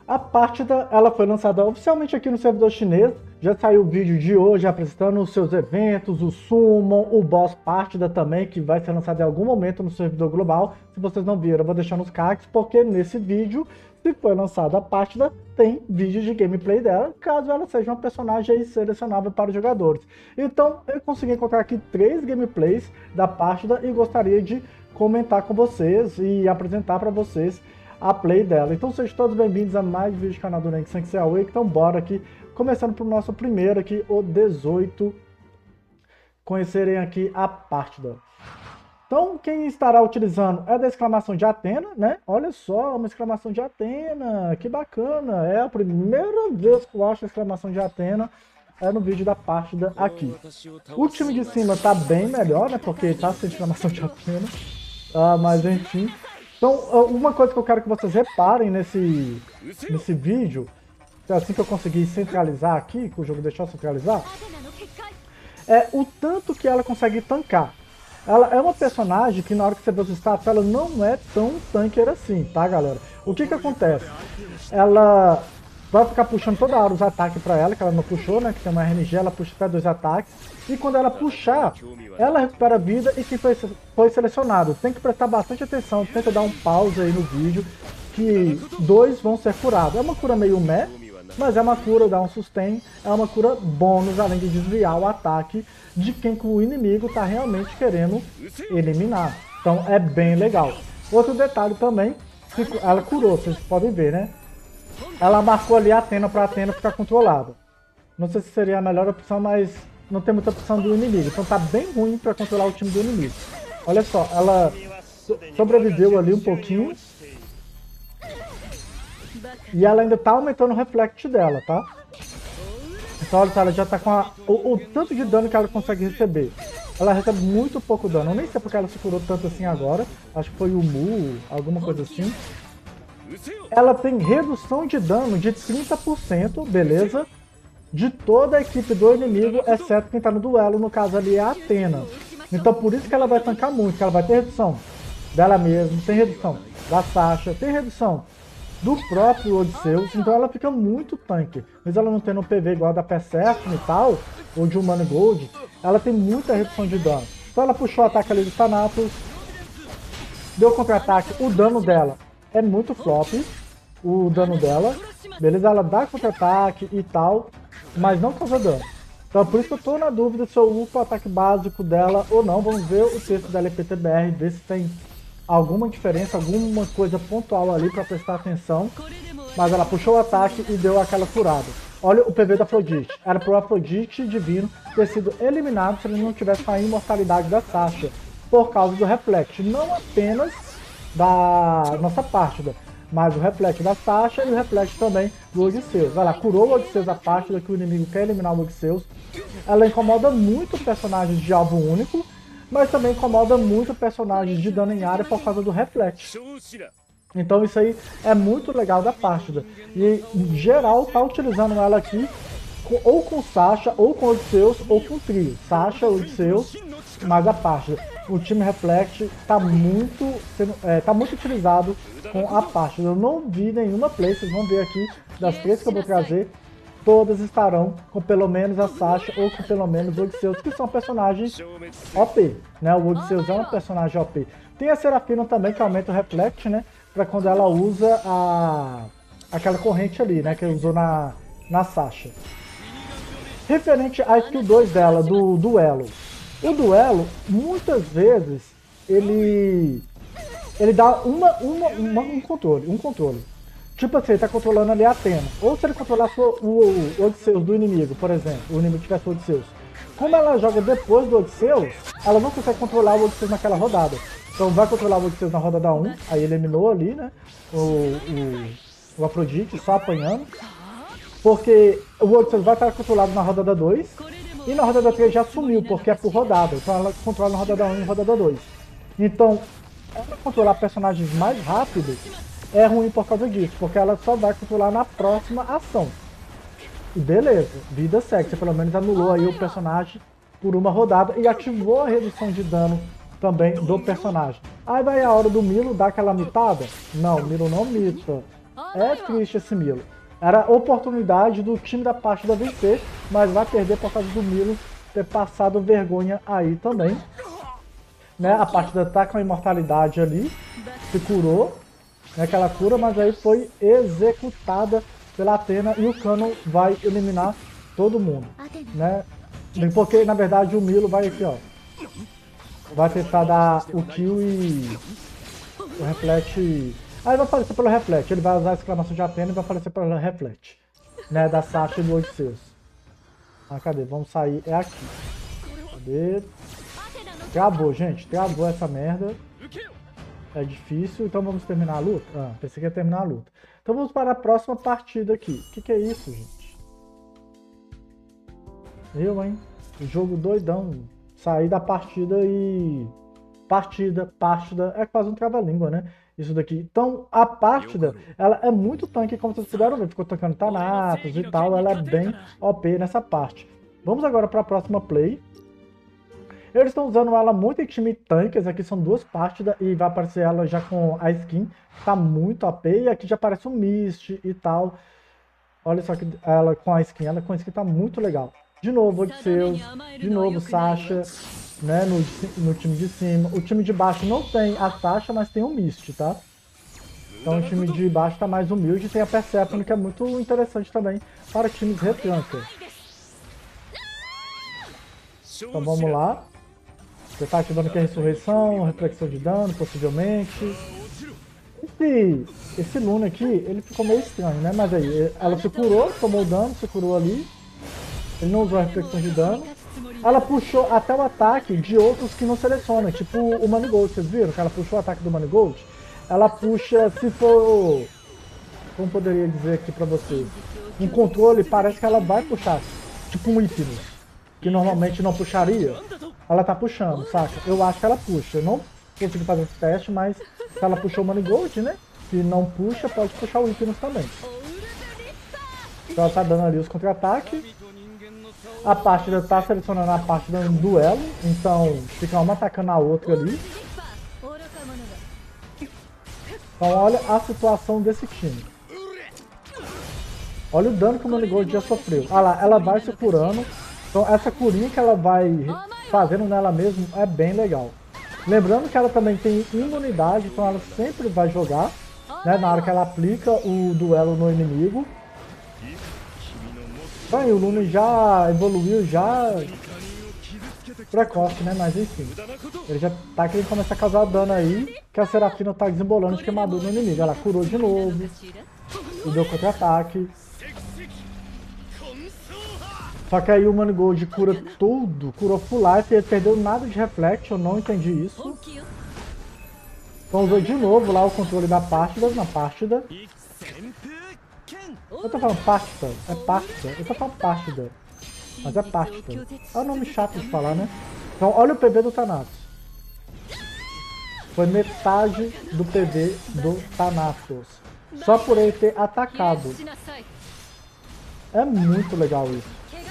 A partida ela foi lançada oficialmente aqui no servidor chinês. Já saiu o vídeo de hoje apresentando os seus eventos, o Summon, o Boss Partida também, que vai ser lançado em algum momento no servidor global. Se vocês não viram, eu vou deixar nos cards, porque nesse vídeo, se foi lançada a partida, tem vídeo de gameplay dela, caso ela seja uma personagem aí selecionável para os jogadores. Então, eu consegui encontrar aqui 3 gameplays da partida e gostaria de comentar com vocês e apresentar para vocês a play dela. Então sejam todos bem-vindos a mais um vídeo do canal do Nenk Sanxia Awake. Então bora aqui, começando pro nosso primeiro aqui, o 18, conhecerem aqui a partida. Então quem estará utilizando é da exclamação de Athena, né? Olha só, uma exclamação de Athena, que bacana, é a primeira vez que eu acho a exclamação de Athena no vídeo da partida aqui. O time de cima tá bem melhor, né? Porque tá sem exclamação de Athena, mas enfim. Então, uma coisa que eu quero que vocês reparem nesse vídeo, assim que eu conseguir centralizar aqui, que o jogo deixou centralizar, é o tanto que ela consegue tancar. Ela é uma personagem que na hora que você vê os status, ela não é tão tanker assim, tá, galera? O que que acontece? Ela vai ficar puxando toda hora os ataques pra ela, que ela não puxou, né? Que tem uma RNG, ela puxa até 2 ataques. E quando ela puxar, ela recupera a vida e quem foi selecionado. Tem que prestar bastante atenção, tenta dar um pause aí no vídeo, que 2 vão ser curados. É uma cura meio meh, mas é uma cura, dá um sustain, é uma cura bônus, além de desviar o ataque de quem o inimigo está realmente querendo eliminar. Então é bem legal. Outro detalhe também, ela curou, vocês podem ver, né? Ela marcou ali a Athena para a Athena ficar controlada. Não sei se seria a melhor opção, mas não tem muita opção do inimigo. Então tá bem ruim para controlar o time do inimigo. Olha só, ela sobreviveu ali um pouquinho. E ela ainda tá aumentando o reflect dela, tá? Então olha só, ela já tá com o tanto de dano que ela consegue receber. Ela recebe muito pouco dano. Eu nem sei porque ela se curou tanto assim agora. Acho que foi o Mu, alguma coisa assim. Ela tem redução de dano de 30%, beleza? De toda a equipe do inimigo, exceto quem tá no duelo, no caso ali é a Athena. Então por isso que ela vai tancar muito, que ela vai ter redução dela mesma, tem redução da Sasha, tem redução do próprio Odysseus, então ela fica muito tanque. Mas ela não tendo um PV igual a da Persephone e tal, ou de Humano Gold, ela tem muita redução de dano. Então ela puxou o ataque ali do Thanatos, deu contra-ataque, o dano dela é muito flop, o dano dela, beleza? Ela dá contra-ataque e tal, mas não causa dano. Então por isso que eu tô na dúvida se eu upo o ataque básico dela ou não. Vamos ver o texto da LPTBR, ver se tem alguma diferença, alguma coisa pontual ali para prestar atenção. Mas ela puxou o ataque e deu aquela curada. Olha o PV da Afrodite. Era pro Afrodite Divino ter sido eliminado se ele não tivesse com a imortalidade da Sasha, por causa do Reflect. Não apenas da nossa partida, mas o Reflect da Sasha e o Reflect também do Odysseus. Ela curou o Odysseus a partida que o inimigo quer eliminar o Odysseus. Ela incomoda muito personagens de alvo único, mas também incomoda muito personagens de dano em área por causa do Reflect. Então isso aí é muito legal da partida. E em geral tá utilizando ela aqui ou com Sasha, ou com Odysseus, ou com trio. Sasha, Odysseus, mais a partida. O time Reflect tá muito utilizado com a partida. Eu não vi nenhuma play, vocês vão ver aqui, das 3 que eu vou trazer, todas estarão com pelo menos a Sasha ou com pelo menos o Odysseus, que são personagens OP, né? O Odysseus é um personagem OP. Tem a Serafina também, que aumenta o Reflect, né? Pra quando ela usa aquela corrente ali, né? Que usou na Sasha. Referente à skill 2 dela, do duelo. O duelo, muitas vezes, ele dá um controle. Tipo assim, ele tá controlando ali a Athena. Ou se ele controlasse o Odysseus do inimigo, por exemplo, o inimigo tivesse o Odysseus. Como ela joga depois do Odysseus, ela não consegue controlar o Odysseus naquela rodada. Então vai controlar o Odysseus na rodada 1, aí eliminou ali, né, o Afrodite, só apanhando. Porque o Odysseus vai estar controlado na rodada 2, e na rodada 3 já sumiu, porque é por rodada. Então ela controla na rodada 1 e rodada 2. Então, ela controlar personagens mais rápido é ruim por causa disso, porque ela só vai controlar na próxima ação. E beleza, vida segue, você pelo menos anulou aí o personagem por uma rodada e ativou a redução de dano também do personagem. Aí vai a hora do Milo dar aquela mitada? Não, o Milo não mita. É triste esse Milo. Era a oportunidade do time da partida vencer, mas vai perder por causa do Milo ter passado vergonha aí também. Né? A partida tá com a imortalidade ali, se curou, né? Aquela cura, mas aí foi executada pela Athena e o Canon vai eliminar todo mundo. Né? Porque na verdade o Milo vai aqui, ó. Vai tentar dar o kill e o Reflete. Aí vai falecer pelo Reflete. Ele vai usar a exclamação de Athena e vai falecer pelo Reflete. Né? Da Sasha e do Odisseus. Ah, cadê? Vamos sair. É aqui. Cadê? Travou, gente. Travou essa merda. É difícil. Então vamos terminar a luta? Ah, pensei que ia terminar a luta. Então vamos para a próxima partida aqui. O que é isso, gente? Eu, hein? Jogo doidão. Sair da partida e... Partida é quase um trava-língua, né? Isso daqui. Então, a partida, ela é muito tanque, como vocês puderam ver. Ficou tocando Thanatos e tal. Ela é bem OP nessa parte. Vamos agora para a próxima play. Eles estão usando ela muito em time tanques. Aqui são duas partidas e vai aparecer ela já com a skin. Tá muito OP. E aqui já aparece o Mist e tal. Olha só que ela com a skin. Ela com a skin tá muito legal. De novo, Odisseus. De novo, Sasha. Né, no time de cima. O time de baixo não tem a Sasha, mas tem o Mist, tá? Então o time de baixo tá mais humilde e tem a Persephone, que é muito interessante também para times retranca. Então vamos lá. Você tá ativando aqui a ressurreição, reflexão de dano, possivelmente. Esse Luna aqui, ele ficou meio estranho, né? Mas aí, ela se curou, tomou o dano, se curou ali. Ele não usou a reflexão de dano. Ela puxou até o ataque de outros que não seleciona, tipo o Manigold, vocês viram que ela puxou o ataque do Manigold? Ela puxa, se for, como poderia dizer aqui pra vocês, um controle, parece que ela vai puxar, tipo um Hypnos, que normalmente não puxaria, ela tá puxando, saca? Eu acho que ela puxa, eu não consegui fazer esse teste, mas se ela puxou o Manigold, né, se não puxa, pode puxar o Hypnos também. Então ela tá dando ali os contra-ataques. A partida está selecionando a partida no duelo, então fica uma atacando a outra ali. Então olha a situação desse time. Olha o dano que o Manigold já sofreu. Olha lá, ela vai se curando. Então essa curinha que ela vai fazendo nela mesma é bem legal. Lembrando que ela também tem imunidade, então ela sempre vai jogar, né, na hora que ela aplica o duelo no inimigo. Então aí, o Luna já evoluiu, já precoce, né? Mas enfim, ele já tá querendo começar a causar dano aí, que a Serafina tá desembolando de queimadura no inimigo. Ela curou de novo, e deu contra-ataque. Só que aí o Manigold cura tudo, curou full life e ele perdeu nada de reflect, eu não entendi isso. Então usou de novo lá o controle da partida, na partida. Eu tô falando partida, é partida, eu tô falando partida, mas é partida. É um nome chato de falar, né? Então olha o PV do Thanatos. Foi metade do PV do Thanatos. Só por ele ter atacado. É muito legal isso.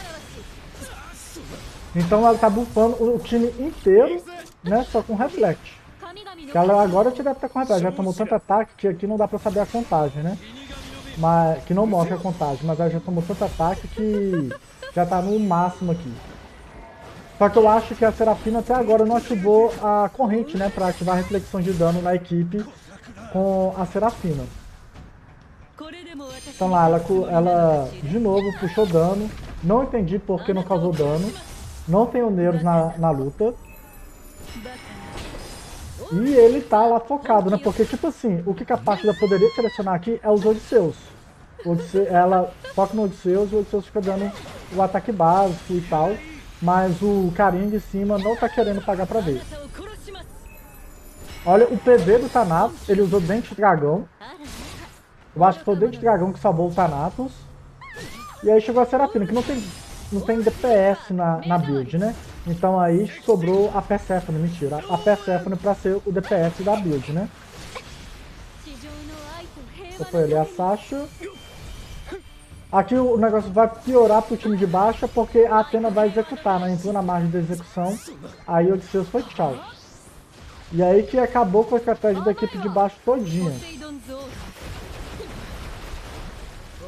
Então ela tá buffando o time inteiro, né? Só com reflect. Que ela agora deve estar com reflect. Já tomou tanto ataque que aqui não dá pra saber a contagem, né? Mas, que não mostra a contagem, mas ela já tomou tanto ataque que já tá no máximo aqui. Só que eu acho que a Serafina até agora não ativou a corrente, né, pra ativar a reflexão de dano na equipe com a Serafina. Então lá, ela de novo puxou dano, não entendi por que não causou dano, não tem oneiros na luta. E ele tá lá focado, né? Porque, tipo assim, o que a partida poderia selecionar aqui é os Odisseus. Ela foca no Odisseus e o Odisseus fica dando o ataque básico e tal. Mas o carinha de cima não tá querendo pagar pra ver. Olha o PV do Thanatos, ele usou Dente de Dragão. Eu acho que foi o Dente de Dragão que salvou o Thanatos. E aí chegou a Serafina, que não tem DPS na build, né? Então aí sobrou a Persephone, mentira. A Persephone pra ser o DPS da build, né? Então foi ali a Sasha. Aqui o negócio vai piorar pro time de baixa porque a Athena vai executar, né? Entrou na margem da execução. Aí o Odisseus foi tchau. E aí que acabou com a estratégia da equipe de baixo todinha.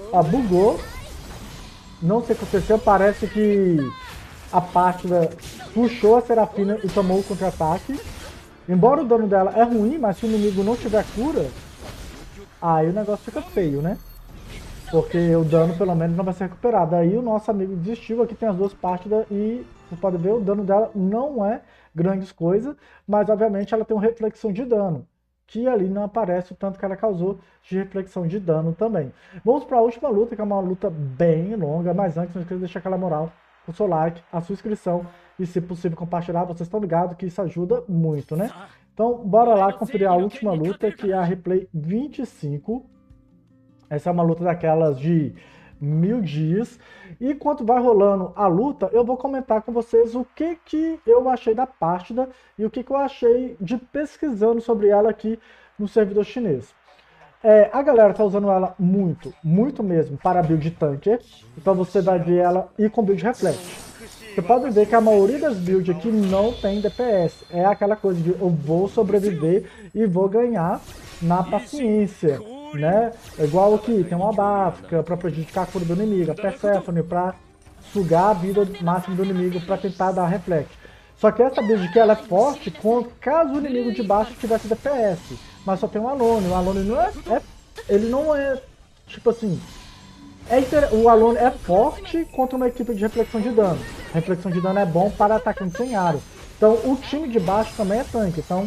Ó, bugou. Não sei o que aconteceu, parece que a Pátina puxou a Serafina e tomou o contra-ataque. Embora o dano dela é ruim, mas se o inimigo não tiver cura, aí o negócio fica feio, né? Porque o dano pelo menos não vai ser recuperado. Aí o nosso amigo desistiu, aqui tem as duas Pátinas e você pode ver, o dano dela não é grandes coisas, mas obviamente ela tem uma reflexão de dano, que ali não aparece o tanto que ela causou de reflexão de dano também. Vamos para a última luta, que é uma luta bem longa, mas antes não esqueça de deixar aquela moral, o seu like, a sua inscrição e se possível compartilhar, vocês estão ligados que isso ajuda muito, né? Então bora lá conferir a última luta, que é a Replay 25. Essa é uma luta daquelas de 1000 dias. E enquanto vai rolando a luta, eu vou comentar com vocês o que eu achei da partida e o que eu achei de pesquisando sobre ela aqui no servidor chinês. A galera tá usando ela muito mesmo para build tanker. Então você vai ver ela e com build reflect. Você pode ver que a maioria das builds aqui não tem DPS. É aquela coisa de eu vou sobreviver e vou ganhar na paciência, né? É igual aqui, tem uma Báfica para prejudicar a cura do inimigo, a Persephone para sugar a vida máxima do inimigo para tentar dar reflect. Só que essa build aqui ela é forte caso o inimigo de baixo tivesse DPS, mas só tem um Alone. O Alone não ele não é tipo assim. O Alone é forte contra uma equipe de reflexão de dano. A reflexão de dano é bom para atacante sem aro. Então o time de baixo também é tanque. Então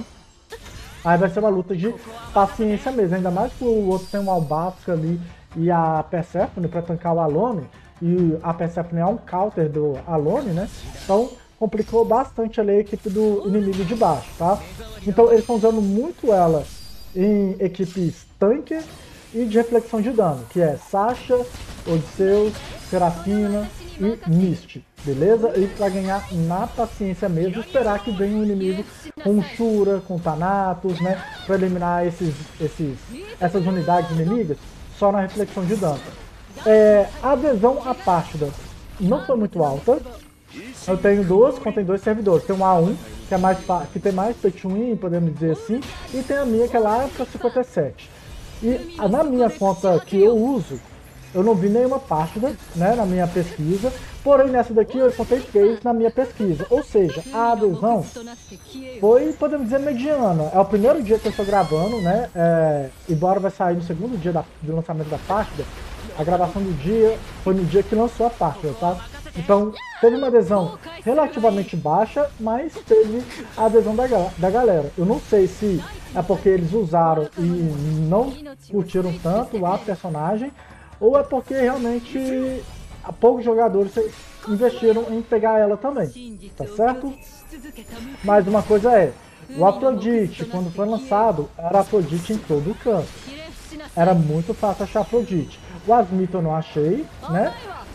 aí vai ser uma luta de paciência mesmo. Ainda mais que o outro tem um Albafka ali e a Persephone para tancar o Alone. E a Persephone é um counter do Alone, né? Então complicou bastante ali a equipe do inimigo de baixo, tá? Então eles estão usando muito ela em equipes tanque e de reflexão de dano, que é Sasha, Odisseus, Serafina e Mist, beleza? E para ganhar na paciência mesmo, esperar que venha um inimigo com Shura, com Thanatos, né? Para eliminar essas unidades inimigas só na reflexão de dano. A adesão à partida não foi muito alta. Eu tenho duas, contém dois servidores. Tem um A1, que tem mais pay to win, podemos dizer assim, e tem a minha que é lá para 57. E na minha conta que eu uso, eu não vi nenhuma partida, né, na minha pesquisa, porém nessa daqui eu encontrei 3 na minha pesquisa, ou seja, a adesão foi, podemos dizer, mediana. É o primeiro dia que eu estou gravando, né, embora vai sair no segundo dia do lançamento da partida, a gravação do dia foi no dia que lançou a partida, tá? Então teve uma adesão relativamente baixa, mas teve a adesão da galera. Eu não sei se é porque eles usaram e não curtiram tanto a personagem, ou é porque realmente poucos jogadores investiram em pegar ela também, tá certo? Mas uma coisa o Afrodite, quando foi lançado, era Afrodite em todo o canto. Era muito fácil achar Afrodite. O Asmita eu não achei, né?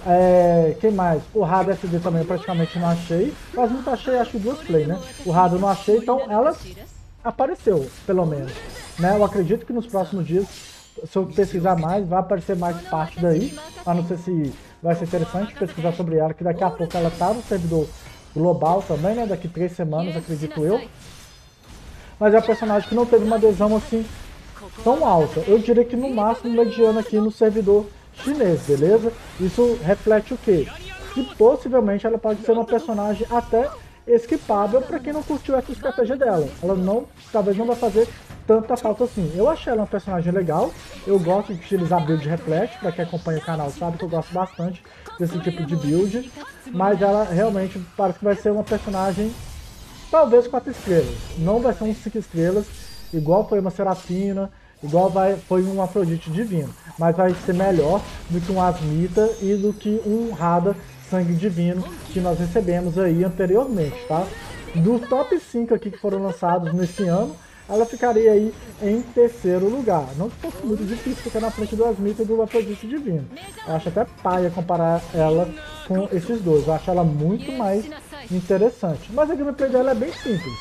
Quem mais? O Rado SD também eu praticamente não achei. O Asmita eu achei, acho que 2 play, né? O Rado eu não achei, então ela apareceu, pelo menos, né? Eu acredito que nos próximos dias, se eu pesquisar mais, vai aparecer mais parte daí. A não sei se vai ser interessante pesquisar sobre ela, que daqui a pouco ela tá no servidor global também, né? Daqui 3 semanas, acredito eu. Mas é um personagem que não teve uma adesão assim tão alta. Eu diria que no máximo mediana aqui no servidor chinês, beleza? Isso reflete o quê? Que possivelmente ela pode ser uma personagem até esquipável para quem não curtiu essa estratégia dela. Ela talvez não vai fazer tanta falta assim. Eu achei ela uma personagem legal. Eu gosto de utilizar build reflect, para quem acompanha o canal sabe que eu gosto bastante desse tipo de build. Mas ela realmente parece que vai ser uma personagem talvez 4 estrelas. Não vai ser um 5 estrelas, igual foi uma Serafina, igual foi um Afrodite divino. Mas vai ser melhor do que um Asmita e do que um Rada Sangue Divino que nós recebemos aí anteriormente, tá? Dos top 5 aqui que foram lançados nesse ano, ela ficaria aí em 3º lugar. Não que fosse muito difícil ficar na frente do Asmita e do Afrodite Divino. Eu acho até paia comparar ela com esses dois. Eu acho ela muito mais interessante. Mas a gameplay dela é bem simples.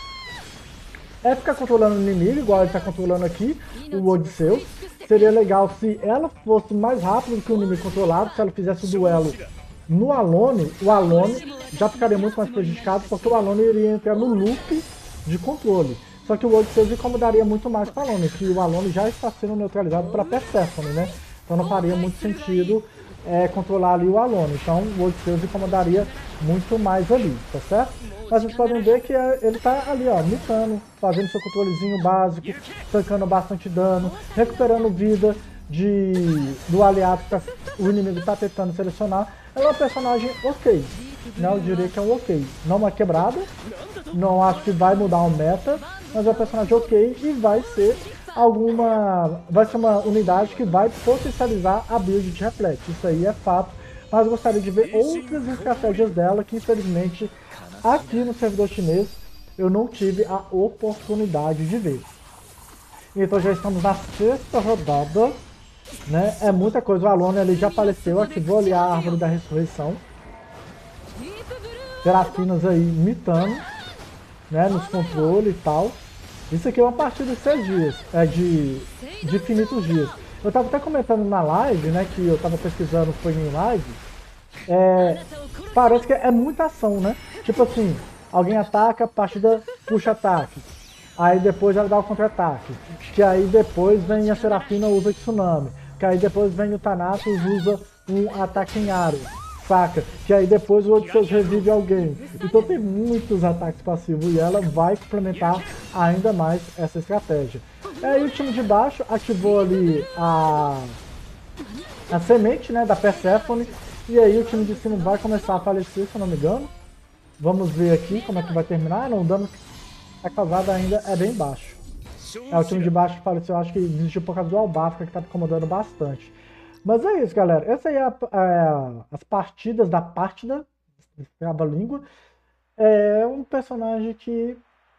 É ficar controlando o inimigo, igual ele está controlando aqui, o Odisseus. Seria legal se ela fosse mais rápido do que o inimigo controlado, se ela fizesse o duelo no Alone, o Alone já ficaria muito mais prejudicado, porque o Alone iria entrar no loop de controle. Só que o Odisseus incomodaria muito mais com o Alone, que o Alone já está sendo neutralizado para Persephone, né? Então não faria muito sentido controlar ali o Alone. Então o Odysseus incomodaria muito mais ali, tá certo? Mas vocês podem ver que ele tá ali, ó, mitando, fazendo seu controlezinho básico, tancando bastante dano, recuperando vida do aliado que o inimigo tá tentando selecionar. Ela é um personagem ok, né? Eu diria que é um ok. Não uma quebrada, não acho que vai mudar o meta, mas é um personagem ok e vai ser uma unidade que vai potencializar a build de Reflect. Isso aí é fato, mas eu gostaria de ver outras estratégias dela que infelizmente aqui no servidor chinês eu não tive a oportunidade de ver. Então já estamos na sexta rodada, né? É muita coisa. O Alone ali já apareceu, ativou ali a árvore da ressurreição. Serafinas aí mitando, né? Nos controles e tal. Isso aqui é uma partida de 6 dias, de infinitos dias. Eu tava até comentando na live, né? Que eu tava pesquisando, foi em live. Parece que é muita ação, né? Tipo assim, alguém ataca, a partida puxa ataque. Aí depois ela dá o contra-ataque. Que aí depois vem a Serafina usa Tsunami. Que aí depois vem o Thanatos usa um ataque em área. Saca? Que aí depois o Odysseus revive alguém. Então tem muitos ataques passivos e ela vai complementar ainda mais essa estratégia. Aí o time de baixo ativou ali a semente, né, da Persephone. E aí o time de cima vai começar a falecer, se eu não me engano. Vamos ver aqui como é que vai terminar. Não, o dano causado ainda é bem baixo. O time de baixo faleceu, acho que desistiu por causa do Albafka, que tá incomodando bastante. Mas é isso, galera. Essa aí as partidas da Partida, trava-língua. É um personagem que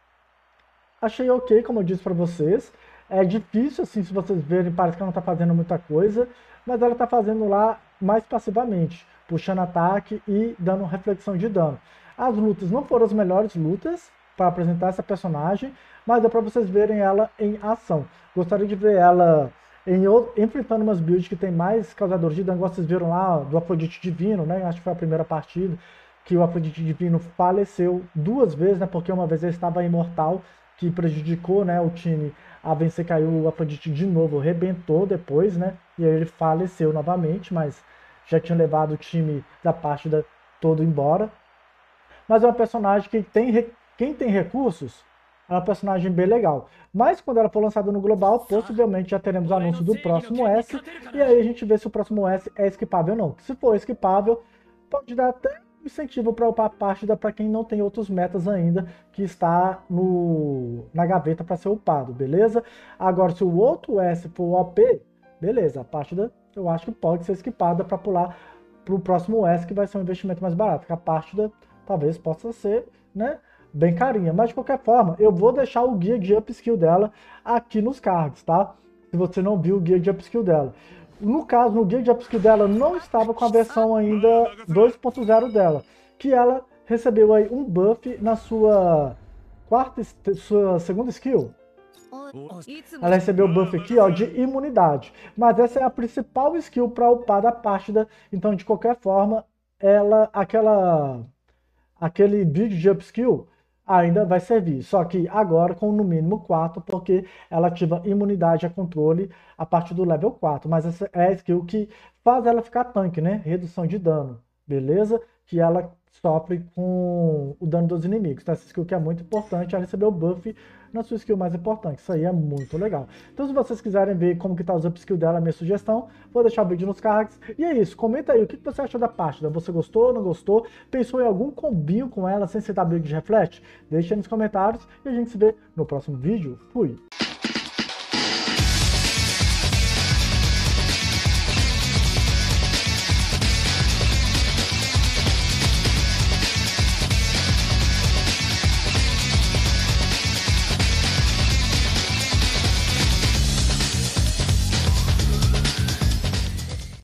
achei ok, como eu disse pra vocês. É difícil, assim, se vocês verem, parece que ela não tá fazendo muita coisa, mas ela tá fazendo lá mais passivamente, puxando ataque e dando reflexão de dano. As lutas não foram as melhores lutas para apresentar essa personagem, mas dá para vocês verem ela em ação. Gostaria de ver ela enfrentando umas builds que tem mais causadores de dano. Vocês viram lá do Afrodite Divino, né? Acho que foi a primeira partida que o Afrodite Divino faleceu 2 vezes, né? Porque uma vez ele estava imortal, que prejudicou, né, o time a vencer, caiu o Afrodite de novo, rebentou depois, né? E aí ele faleceu novamente, mas já tinha levado o time da partida todo embora. Mas é uma personagem que quem tem recursos, é uma personagem bem legal. Mas quando ela for lançada no global, possivelmente já teremos o anúncio do próximo S, e aí a gente vê se o próximo S é esquipável ou não. Se for esquipável, pode dar até incentivo para upar a partida para quem não tem outros metas ainda que está na gaveta para ser upado, beleza? Agora, se o outro S for OP, beleza, a partida eu acho que pode ser esquipada para pular para o próximo S, que vai ser um investimento mais barato, que a partida talvez possa ser, né, bem carinha. Mas de qualquer forma, eu vou deixar o guia de upskill dela aqui nos cards, tá? Se você não viu o guia de upskill dela. No caso, no guia de upskill dela não estava com a versão ainda 2.0 dela, que ela recebeu aí um buff na sua segunda skill. Ela recebeu o buff aqui, ó, de imunidade. Mas essa é a principal skill para upar da partida. Então, de qualquer forma, aquele build de upskill ainda vai servir. Só que agora com no mínimo 4, porque ela ativa imunidade a controle a partir do level 4. Mas essa é a skill que faz ela ficar tanque, né? Redução de dano, beleza? Que ela sofre com o dano dos inimigos. Então essa skill que é muito importante, ela recebeu o buff na sua skill mais importante. Isso aí é muito legal. Então se vocês quiserem ver como que tá os upskills dela, minha sugestão, vou deixar o vídeo nos cards. E é isso, comenta aí o que você achou da partida. Você gostou, não gostou? Pensou em algum combinho com ela sem citar build de Reflect? Deixa aí nos comentários e a gente se vê no próximo vídeo. Fui!